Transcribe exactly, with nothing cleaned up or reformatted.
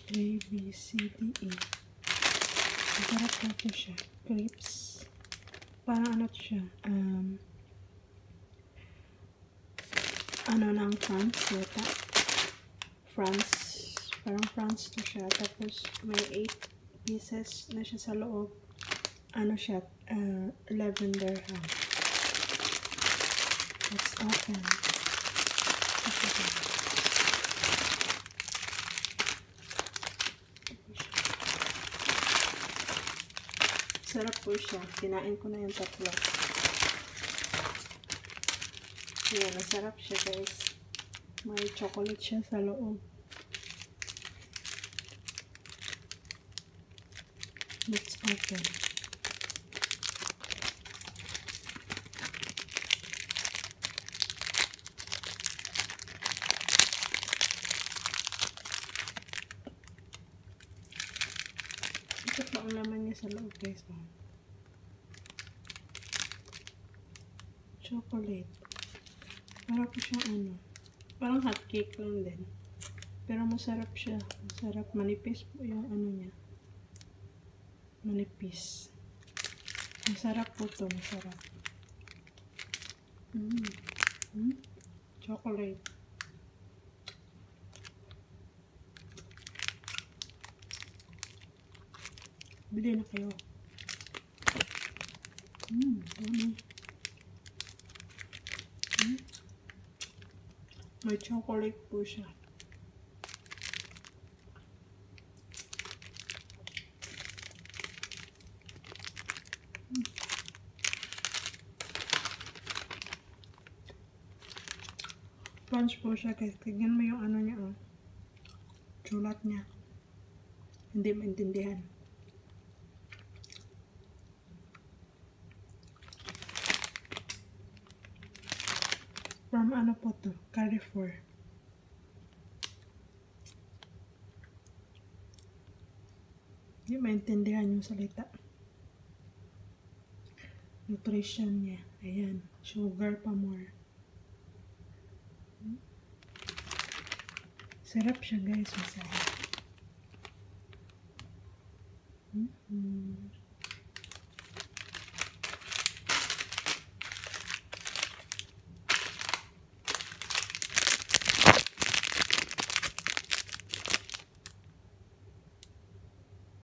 A, B, C, D, E. Masarap na po siya. Crepes. Parang ano siya. Um, ano ng France. Yata. France. Parang France to siya. Tapos may eight pieces na siya sa loob. Ano siya? Uh, eleven dirham. Let's open. Okay. Sarap po siya. Kinain ko na yung tatlo. Ayan, masarap siya guys. May chocolate siya sa loob. Let's open. Ito po ang laman niya sa loob guys. Chocolate. Parang po siyang ano. Parang hot cake lang din. Pero masarap siya. Masarap. Manipis po yung ano niya. Manipis. Masarap po to. Masarap. Mm. Mm. Chocolate. Bili na kayo. Mm. Ano? Mm. May chocolate po siya. Mm. Sponge po siya guys. Tignan mo yung ano niya. Oh. Sulat niya. Hindi maintindihan. From ano po to? Carrefour. Hindi maintindihan yung salita. Nutrition niya. Ayan. Sugar pa more. Sarap siya guys. Masarap. Mm-hmm.